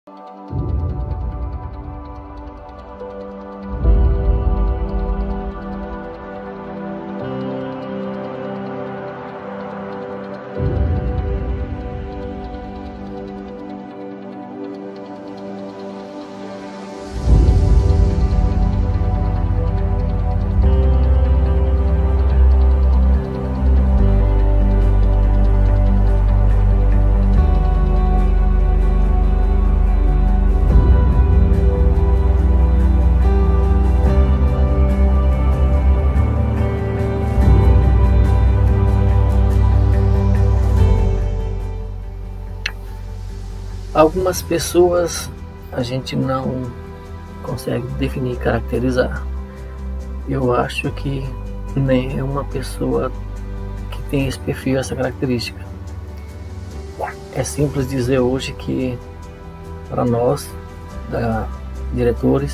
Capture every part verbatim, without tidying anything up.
Algumas pessoas a gente não consegue definir, caracterizar. Eu acho que nem é uma pessoa que tem esse perfil, essa característica. É simples dizer hoje que para nós, da, diretores,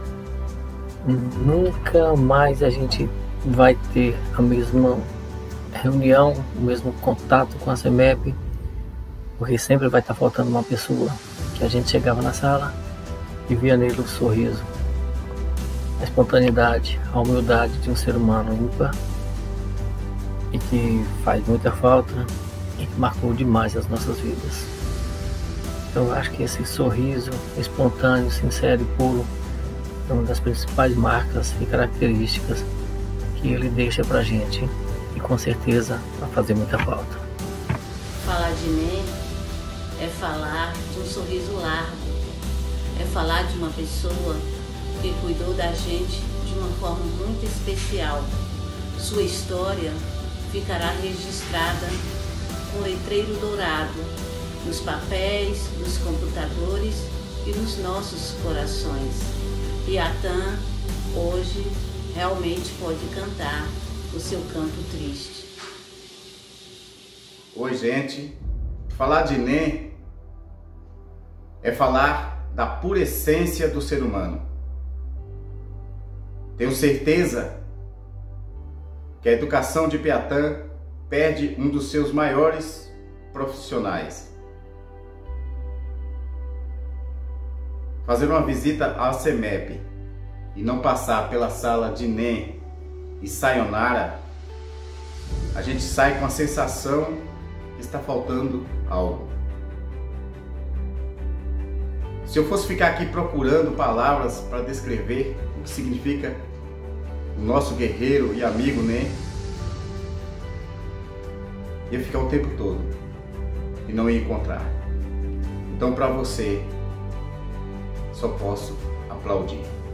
nunca mais a gente vai ter a mesma reunião, o mesmo contato com a CEMEP, porque sempre vai estar faltando uma pessoa que a gente chegava na sala e via nele o sorriso, a espontaneidade, a humildade de um ser humano ímpar e que faz muita falta e que marcou demais as nossas vidas. Então eu acho que esse sorriso espontâneo, sincero e puro é uma das principais marcas e características que ele deixa pra gente e com certeza vai fazer muita falta. Falar de Ney é falar de um sorriso largo, é falar de uma pessoa que cuidou da gente de uma forma muito especial. Sua história ficará registrada com letreiro dourado nos papéis, nos computadores e nos nossos corações. E a Tan hoje realmente pode cantar o seu canto triste. Oi, gente. Falar de Ney é falar da pura essência do ser humano. Tenho certeza que a educação de Piatã perde um dos seus maiores profissionais. Fazer uma visita à CEMEP e não passar pela sala de Ney e Sayonara, a gente sai com a sensação que está faltando algo. Se eu fosse ficar aqui procurando palavras para descrever o que significa o nosso guerreiro e amigo Ney, ia ficar o tempo todo e não ia encontrar. Então, para você, só posso aplaudir.